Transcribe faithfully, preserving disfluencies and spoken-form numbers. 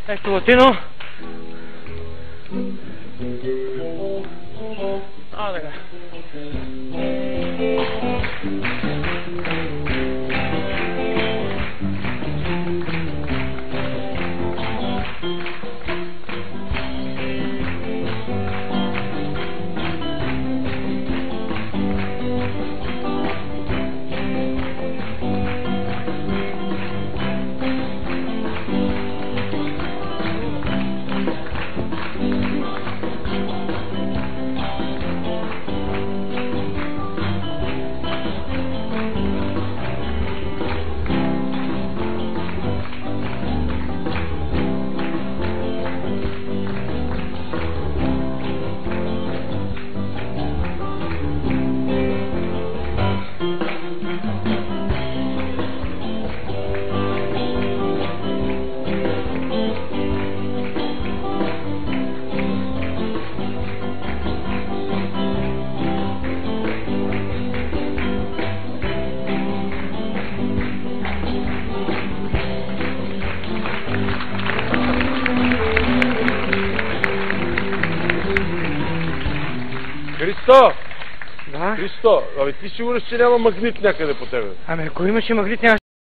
Ето Латино. А, така. Христо! Да? Христо, абе ти сигурен, че няма магнит някъде по тебе? Ами ако имаше магнит, нямаше